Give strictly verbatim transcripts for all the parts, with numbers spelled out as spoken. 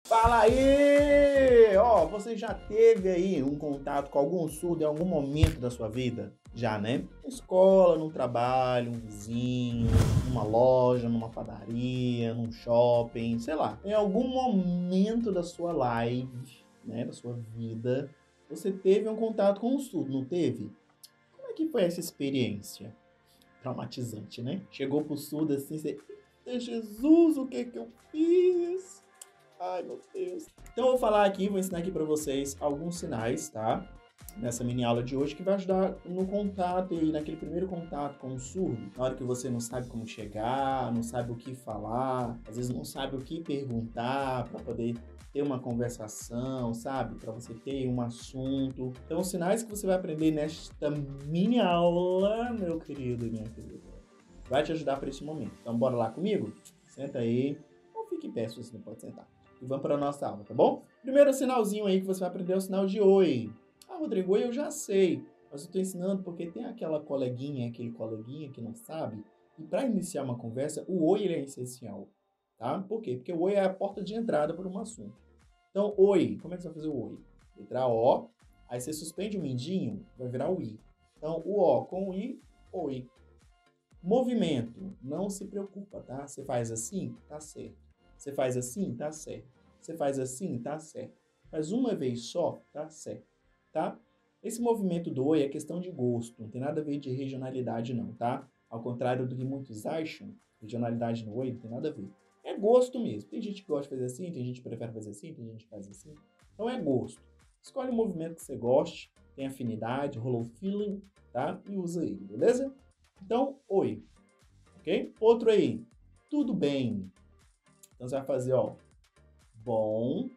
Fala aí! Ó, você já teve aí um contato com algum surdo em algum momento da sua vida? Já, né? Na escola, no trabalho, um vizinho, numa loja, numa padaria, num shopping, sei lá. Em algum momento da sua live, né, da sua vida, você teve um contato com um surdo, não teve? Como é que foi essa experiência? Traumatizante, né? Chegou pro surdo assim, você... Eita, Jesus, o que que eu fiz? Ai, meu Deus. Então eu vou falar aqui, vou ensinar aqui para vocês alguns sinais, tá? Nessa mini aula de hoje, que vai ajudar no contato e naquele primeiro contato com o surdo. Na hora que você não sabe como chegar, não sabe o que falar, às vezes não sabe o que perguntar para poder ter uma conversação, sabe? Para você ter um assunto. Então, os sinais que você vai aprender nesta mini aula, meu querido e minha querida, vai te ajudar para esse momento. Então, bora lá comigo? Senta aí, ou fique em pé se você não pode sentar. E vamos para a nossa aula, tá bom? Primeiro sinalzinho aí que você vai aprender é o sinal de oi. Ah, Rodrigo, oi eu já sei, mas eu estou ensinando porque tem aquela coleguinha, aquele coleguinha que não sabe. E para iniciar uma conversa, o oi ele é essencial, tá? Por quê? Porque o oi é a porta de entrada para um assunto. Então, oi, como é que você vai fazer o oi? Letra O, aí você suspende o mindinho, vai virar o I. Então, o O com o I, oi. Movimento, não se preocupa, tá? Você faz assim, tá certo. Você faz assim, tá certo. Você faz assim, tá certo. Faz uma vez só, tá certo, tá? Esse movimento do oi é questão de gosto, não tem nada a ver de regionalidade não, tá? Ao contrário do que muitos acham, regionalidade no oi não tem nada a ver. É gosto mesmo. Tem gente que gosta de fazer assim, tem gente que prefere fazer assim, tem gente que faz assim. Então é gosto. Escolhe o movimento que você goste, tem afinidade, rolou feeling, tá? E usa ele, beleza? Então, oi, ok? Outro aí, tudo bem. Então você vai fazer, ó, bom,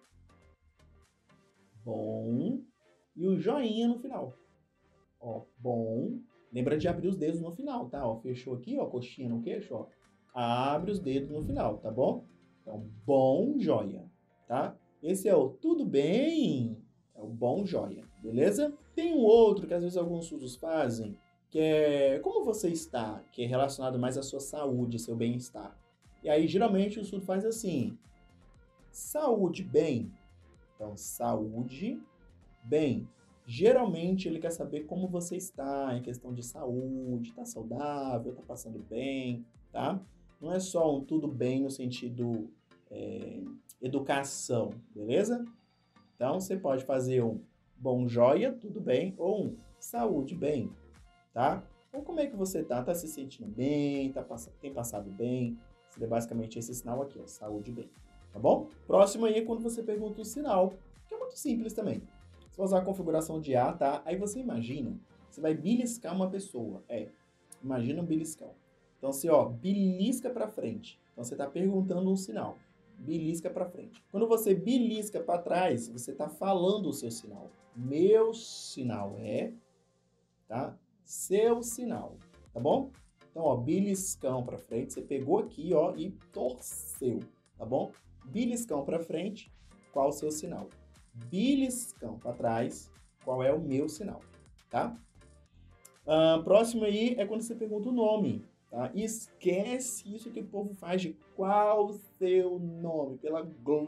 bom, e o joinha no final. Ó, bom. Lembra de abrir os dedos no final, tá? Ó, fechou aqui, ó, coxinha no queixo, ó. Abre os dedos no final, tá bom? Então, bom, joia, tá? Esse é o tudo bem, é o bom, joia, beleza? Tem um outro que às vezes alguns surdos fazem, que é como você está, que é relacionado mais à sua saúde, seu bem-estar. E aí, geralmente, o surdo faz assim, saúde, bem. Então, saúde, bem. Geralmente ele quer saber como você está em questão de saúde, tá saudável, tá passando bem, tá? Não é só um tudo bem no sentido é, educação, beleza? Então você pode fazer um bom joia, tudo bem, ou um saúde, bem, tá? Ou como é que você tá? Tá se sentindo bem? Tá pass tem passado bem? Seria basicamente esse sinal aqui, ó, saúde, bem, tá bom? Próximo aí é quando você pergunta o sinal, que é muito simples também. Você vai usar a configuração de A, tá? Aí você imagina, você vai beliscar uma pessoa. É, imagina um beliscão. Então, você, ó, belisca para frente. Então, você está perguntando um sinal. Belisca para frente. Quando você belisca para trás, você está falando o seu sinal. Meu sinal é, tá? Seu sinal, tá bom? Então, ó, beliscão para frente. Você pegou aqui, ó, e torceu, tá bom? Beliscão para frente, qual o seu sinal? Beliscão para trás, qual é o meu sinal, tá? Uh, próximo aí é quando você pergunta o nome, tá? Esquece isso que o povo faz de qual o seu nome, pela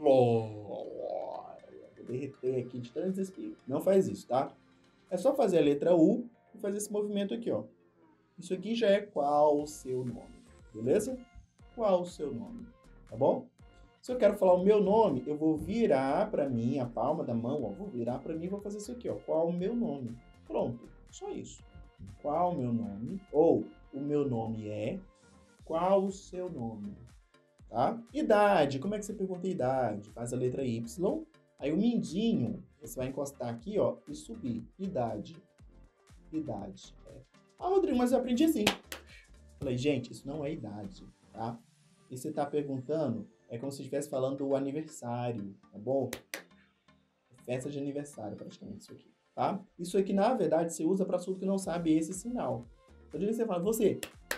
glória. Vou derreter aqui de tanto desespero. Não faz isso, tá? É só fazer a letra U e fazer esse movimento aqui, ó. Isso aqui já é qual o seu nome, beleza? Qual o seu nome, tá bom? Se eu quero falar o meu nome, eu vou virar para mim, a palma da mão, ó, vou virar para mim e vou fazer isso aqui, ó. Qual o meu nome? Pronto, só isso. Qual o meu nome? Ou o meu nome é, qual o seu nome? Tá? Idade, como é que você pergunta a idade? Faz a letra Y, aí o mindinho, você vai encostar aqui, ó, e subir. Idade, idade. É. Ah, Rodrigo, mas eu aprendi assim. Falei, gente, isso não é idade, tá? E você tá perguntando, é como se estivesse falando do aniversário, tá bom? Festa de aniversário, praticamente, isso aqui, tá? Isso aqui, na verdade, você usa para surdo que não sabe esse sinal. Eu digo que você fala, você,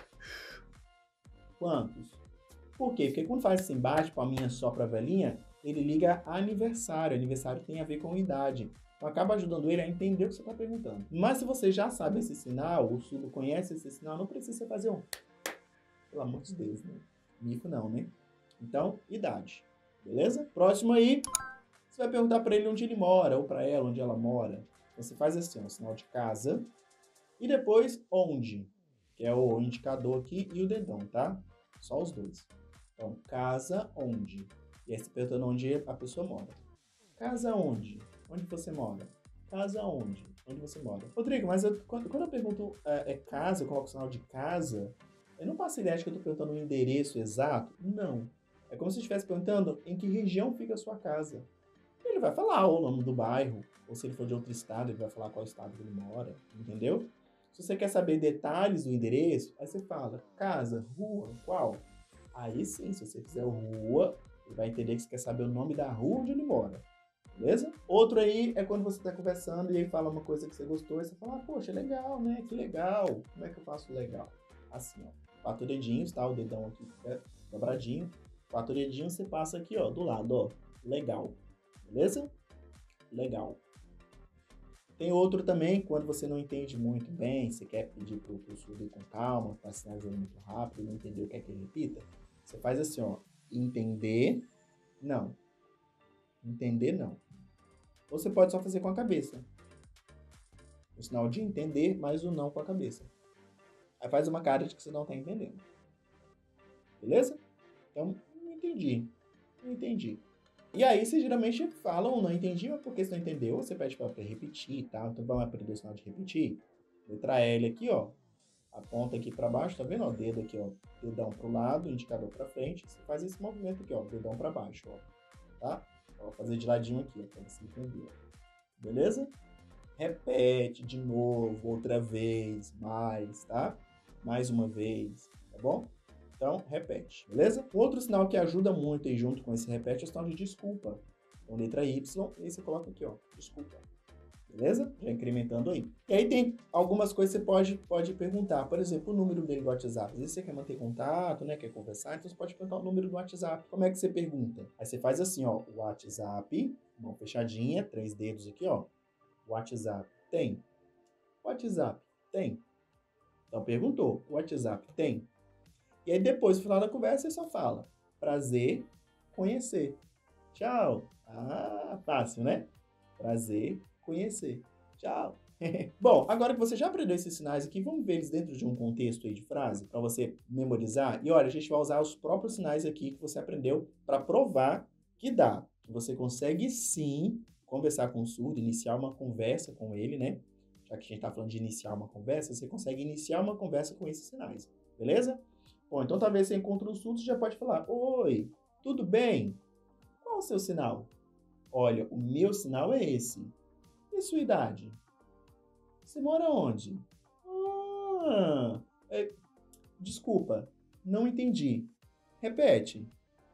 quantos? Por quê? Porque quando faz assim, bate palminha só pra velhinha, ele liga aniversário. Aniversário tem a ver com idade. Então acaba ajudando ele a entender o que você está perguntando. Mas se você já sabe esse sinal, o surdo conhece esse sinal, não precisa fazer um. Pelo amor de Deus, né? Mico não, né? Então, idade. Beleza? Próximo aí, você vai perguntar para ele onde ele mora, ou para ela onde ela mora. Então, você faz assim, ó, o sinal de casa. E depois, onde, que é o indicador aqui e o dedão, tá? Só os dois. Então, casa onde. E aí você perguntando onde a pessoa mora. Casa onde? Onde você mora? Casa onde? Onde você mora? Rodrigo, mas eu, quando, quando eu pergunto é, é casa, eu coloco o sinal de casa, eu não passo a ideia de que eu estou perguntando o endereço exato. Não. É como se eu estivesse perguntando em que região fica a sua casa. Ele vai falar o nome do bairro, ou se ele for de outro estado, ele vai falar qual estado que ele mora, entendeu? Se você quer saber detalhes do endereço, aí você fala casa, rua, qual? Aí sim, se você fizer rua, ele vai entender que você quer saber o nome da rua onde ele mora, beleza? Outro aí é quando você está conversando e aí fala uma coisa que você gostou, e você fala, ah, poxa, legal, né? Que legal. Como é que eu faço legal? Assim, ó, quatro dedinhos, tá? O dedão aqui fica dobradinho. Quatro dedinhos você passa aqui, ó, do lado, ó, legal. Beleza? Legal. Tem outro também, quando você não entende muito bem, você quer pedir para o surdo ir com calma, está sinalizando muito rápido, não entender o que é que ele repita, você faz assim, ó, entender, não. Entender, não. Ou você pode só fazer com a cabeça. O sinal de entender, mais o não com a cabeça. Aí faz uma cara de que você não está entendendo. Beleza? Então, não entendi. Não entendi. E aí, você geralmente fala ou não entendi, mas porque você não entendeu, você pede para repetir e tal. Então, vamos aprender o sinal de repetir. Letra L aqui, ó. Aponta aqui para baixo, tá vendo? Ó, dedo aqui, ó. Dedão pro lado, indicador para frente. Você faz esse movimento aqui, ó. Dedão para baixo, ó. Tá? Vou fazer de ladinho aqui, ó, para você entender. Beleza? Repete de novo, outra vez, mais, tá? Mais uma vez, tá bom? Então, repete, beleza? Outro sinal que ajuda muito aí junto com esse repete é o sinal de desculpa. Então, letra Y, e aí você coloca aqui, ó, desculpa. Beleza? Já incrementando aí. E aí tem algumas coisas que você pode, pode perguntar. Por exemplo, o número dele do WhatsApp. Às vezes você quer manter contato, né? Quer conversar, então você pode perguntar o número do WhatsApp. Como é que você pergunta? Aí você faz assim, ó, WhatsApp, mão fechadinha, três dedos aqui, ó. WhatsApp tem. WhatsApp tem. Então perguntou, WhatsApp tem. E aí depois, no final da conversa, você só fala, prazer, conhecer. Tchau. Ah, fácil, né? Prazer, conhecer. Tchau. Bom, agora que você já aprendeu esses sinais aqui, vamos ver eles dentro de um contexto aí de frase, para você memorizar. E olha, a gente vai usar os próprios sinais aqui que você aprendeu para provar que dá. Você consegue sim conversar com o surdo, iniciar uma conversa com ele, né? Já que a gente está falando de iniciar uma conversa, você consegue iniciar uma conversa com esses sinais, beleza? Bom, então talvez você encontre um surdo, você já pode falar, oi, tudo bem? Qual o seu sinal? Olha, o meu sinal é esse. E sua idade? Você mora onde? Ah, é, desculpa, não entendi. Repete.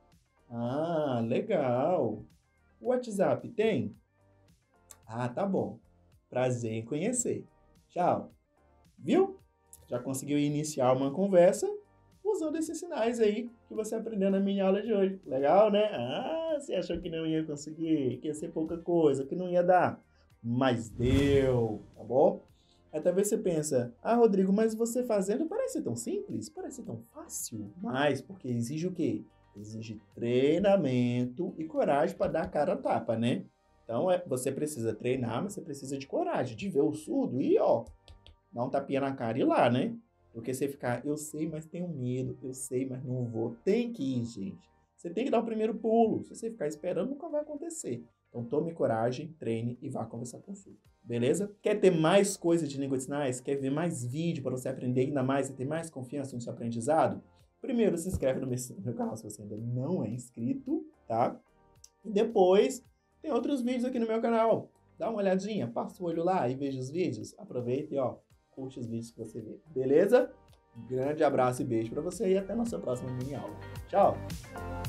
Ah, legal. O WhatsApp tem? Ah, tá bom. Prazer em conhecer. Tchau. Viu? Já conseguiu iniciar uma conversa usando esses sinais aí que você aprendeu na minha aula de hoje. Legal, né? Ah, você achou que não ia conseguir, que ia ser pouca coisa, que não ia dar. Mas deu, tá bom? Aí talvez você pensa, ah, Rodrigo, mas você fazendo parece tão simples, parece tão fácil. Mas, porque exige o quê? Exige treinamento e coragem para dar a cara a tapa, né? Então, é, você precisa treinar, mas você precisa de coragem, de ver o surdo e, ó, dar um tapinha na cara e ir lá, né? Porque você ficar, eu sei, mas tenho medo, eu sei, mas não vou. Tem que ir, gente. Você tem que dar o primeiro pulo. Se você ficar esperando, nunca vai acontecer. Então, tome coragem, treine e vá conversar com o surdo. Beleza? Quer ter mais coisas de língua de sinais? Quer ver mais vídeo para você aprender ainda mais e ter mais confiança no seu aprendizado? Primeiro, se inscreve no meu, no meu canal se você ainda não é inscrito, tá? E depois, tem outros vídeos aqui no meu canal. Dá uma olhadinha, passa o olho lá e veja os vídeos. Aproveita e, ó, curte os vídeos que você vê. Beleza? Um grande abraço e beijo para você e até a nossa próxima mini aula. Tchau!